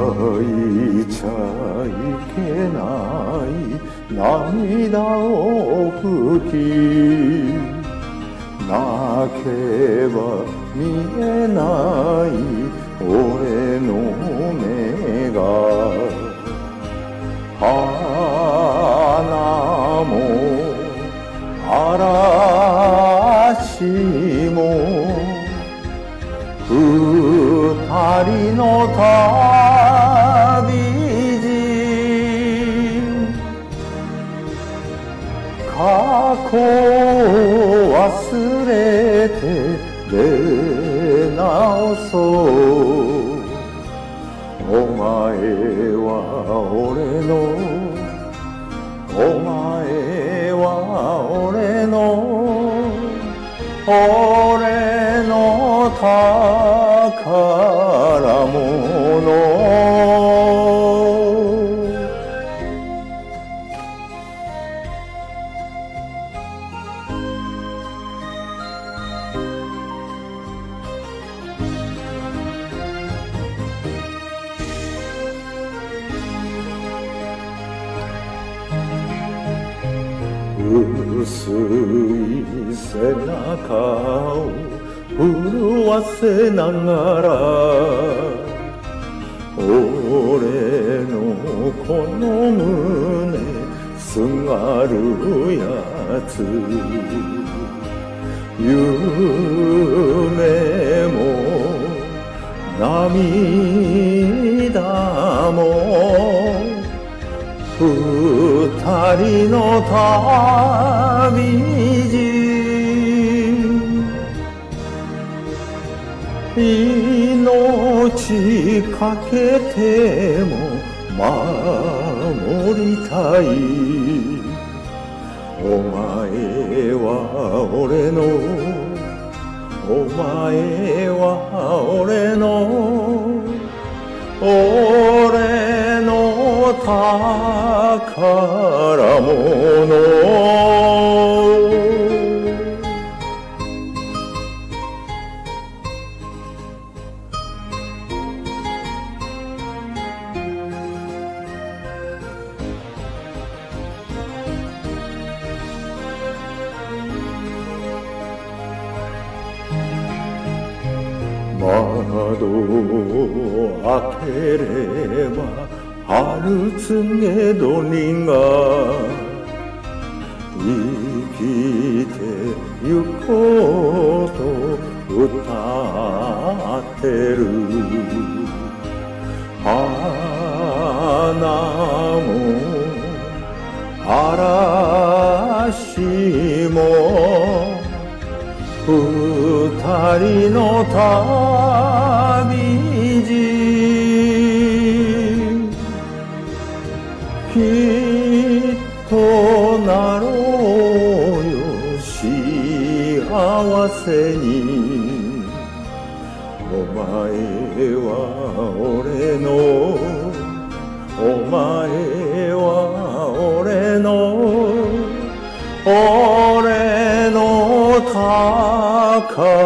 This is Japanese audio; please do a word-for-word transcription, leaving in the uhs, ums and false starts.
いちゃいけない涙を拭き、泣けば見えない俺の目が、花も嵐も二人の旅路、過去を忘れて出直そう。お前は俺の、お前は俺の、俺の宝物。薄い背中を震わせながら、俺のこの胸すがるやつ、夢も涙も二人の旅路、命かけても守りたい。お前は俺の、お前は俺の、俺の宝物。窓を開ければ春告げ鳥が生きてゆこうと歌ってる。花も嵐も二人の旅路、きっとなろうよ幸せに。お前は俺の、お前は俺の、俺の宝